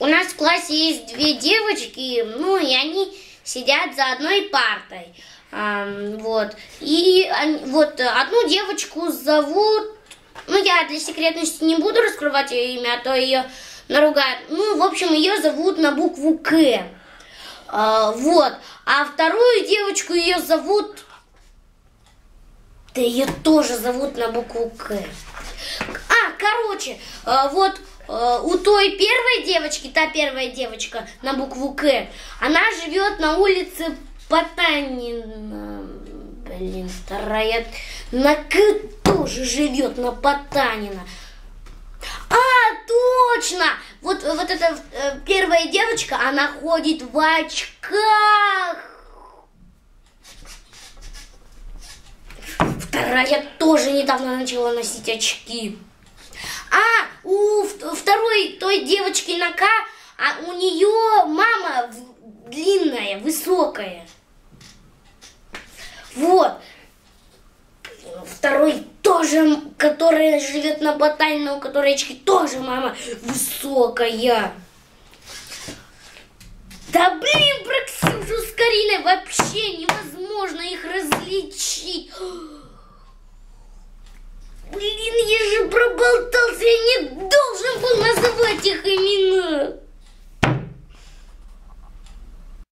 у нас в классе есть две девочки, ну и они сидят за одной партой. Вот. И вот одну девочку зовут, ну я для секретности не буду раскрывать ее имя, а то ее наругают. Ну, в общем, ее зовут на букву К. Вот. А вторую девочку ее зовут... Да ее тоже зовут на букву К. Короче, вот у той первой девочки, та первая девочка на букву К, она живет на улице Потанина. Блин, вторая на К тоже живет, на Потанина. Точно! Вот эта первая девочка, она ходит в очках. Вторая тоже недавно начала носить очки. У второй той девочки на К, у нее мама длинная, высокая. Вот. Второй тоже, которая живет на Потанина, у которой очки, тоже мама высокая. Да блин, про Ксюшу с Кариной вообще невозможно их различить. Блин, я же проболтался, я не должен был называть их имена.